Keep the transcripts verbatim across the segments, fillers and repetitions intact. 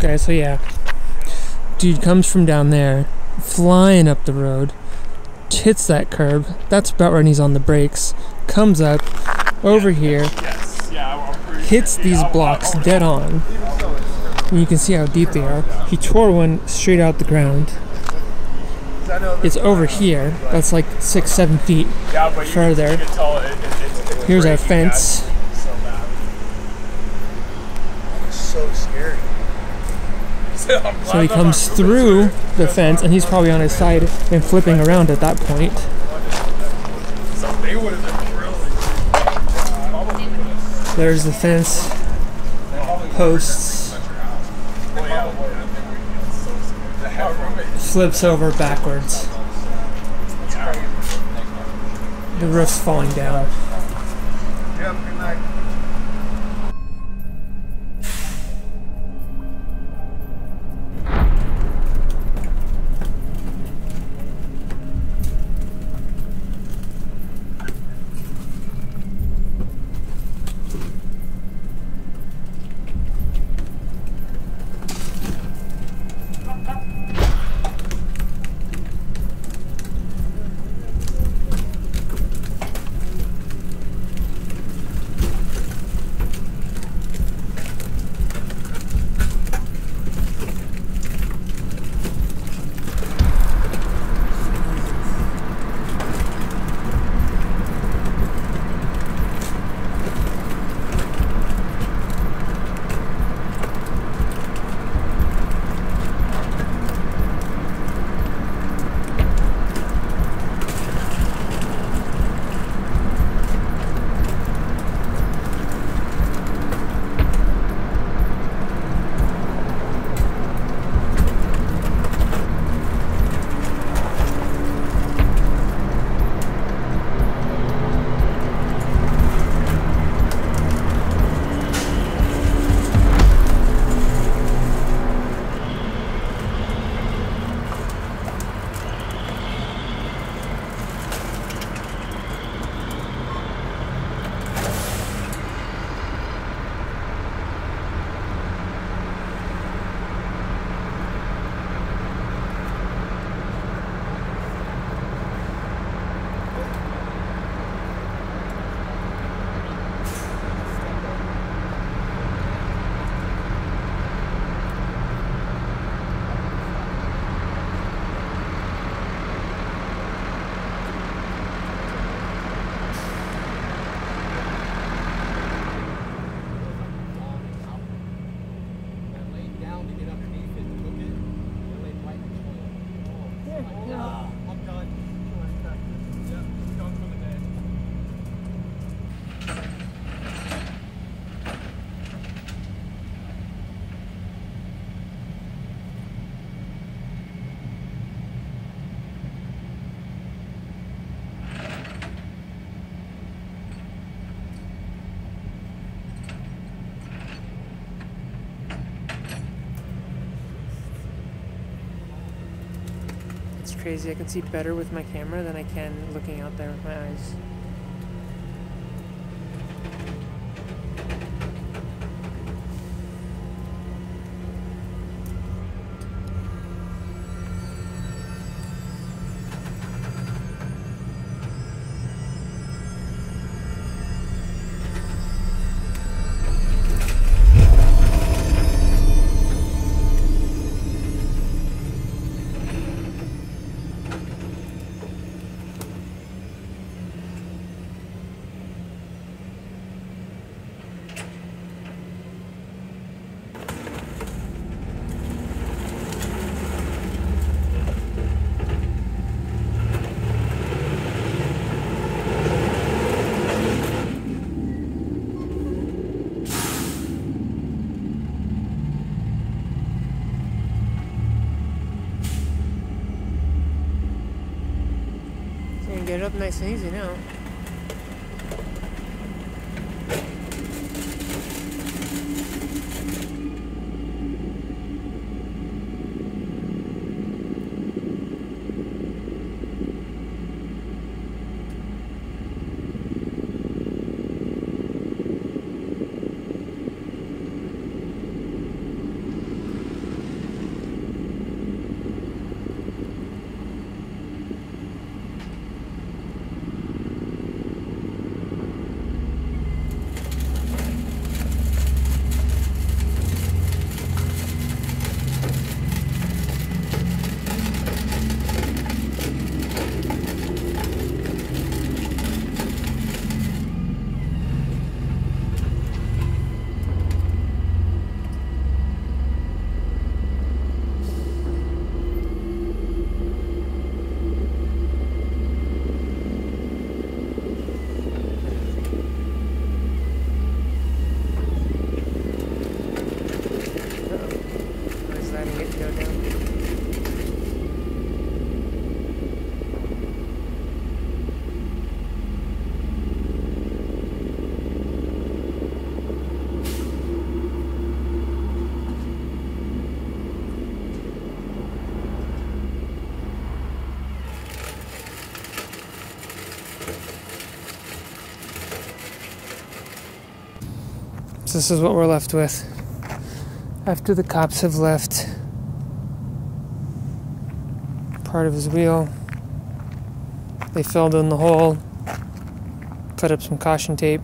Okay, so yeah. Dude comes from down there, flying up the road, hits that curb. That's about when he's on the brakes. Comes up, over here, hits these blocks dead on. And you can see how deep they are. He tore one straight out the ground. It's over here. That's like six, seven feet further. Here's our fence. So scary. So he comes through the fence, and he's probably on his side and flipping around at that point. There's the fence posts. Flips over backwards. The roof's falling down. Crazy. I can see better with my camera than I can looking out there with my eyes. Get it up nice and easy now. finding it to go down. So this is what we're left with after the cops have left part of his wheel. They filled in the hole, put up some caution tape.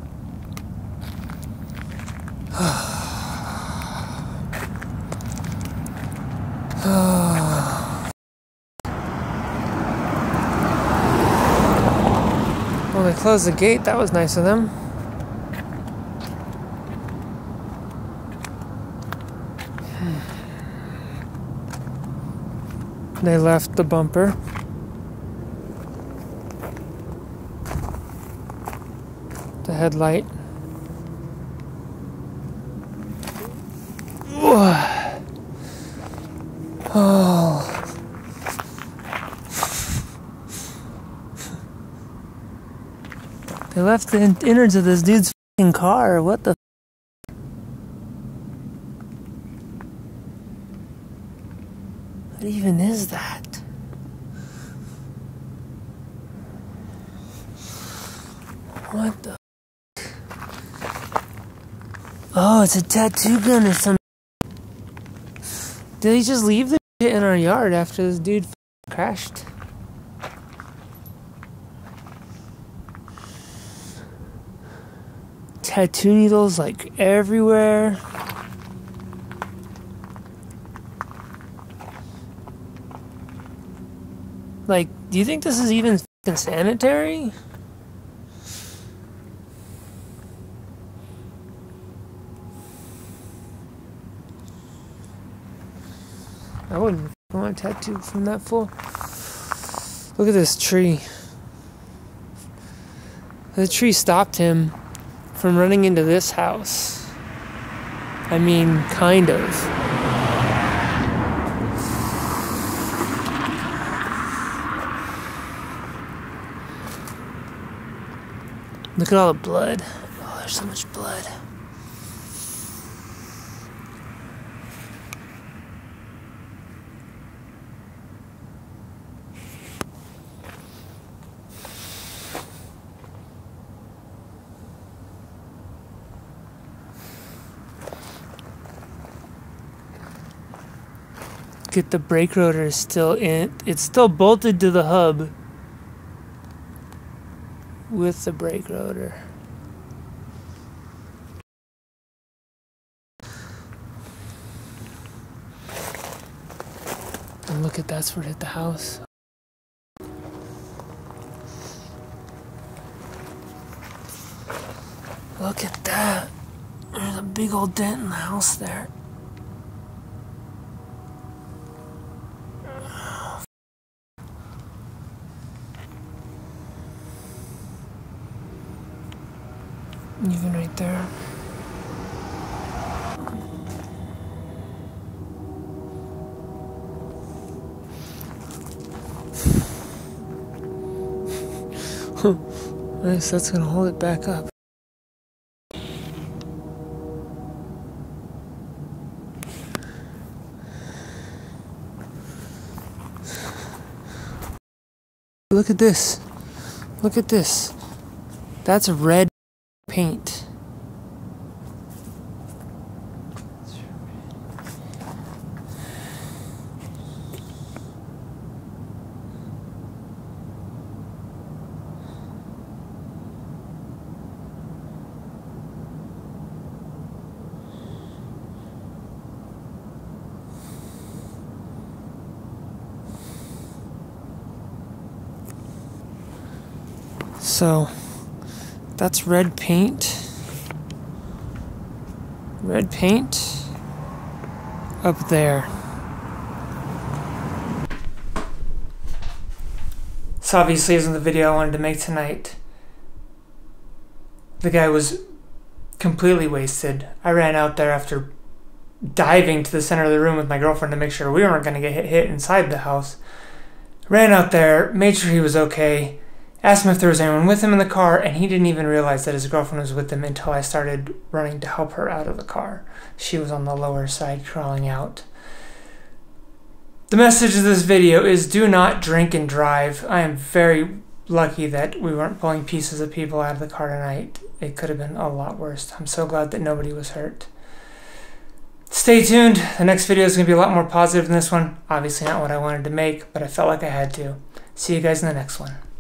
Well, they closed the gate. That was nice of them. They left the bumper. The headlight. Oh. They left the in innards of this dude's fucking car. What the? What even is that? What the? Oh, it's a tattoo gun or something. Did he just leave the shit in our yard after this dude crashed? Tattoo needles like everywhere. Like, do you think this is even f***ing sanitary? I wouldn't want a tattoo from that fool. Look at this tree. The tree stopped him from running into this house. I mean, kind of. Look at all the blood. Oh, there's so much blood. Look at the brake rotor is still in. It's still bolted to the hub with the brake rotor. And look at that's where it hit the house. Look at that. There's a big old dent in the house there. Even right there. Nice, that's gonna hold it back up. Look at this. Look at this. That's red paint. So that's red paint. Red paint up there. So obviously isn't the video I wanted to make tonight. The guy was completely wasted. I ran out there after diving to the center of the room with my girlfriend to make sure we weren't going to get hit, hit inside the house. Ran out there, made sure he was okay, asked him if there was anyone with him in the car, and he didn't even realize that his girlfriend was with him until I started running to help her out of the car. She was on the lower side crawling out. The message of this video is do not drink and drive. I am very lucky that we weren't pulling pieces of people out of the car tonight. It could have been a lot worse. I'm so glad that nobody was hurt. Stay tuned. The next video is going to be a lot more positive than this one. Obviously not what I wanted to make, but I felt like I had to. See you guys in the next one.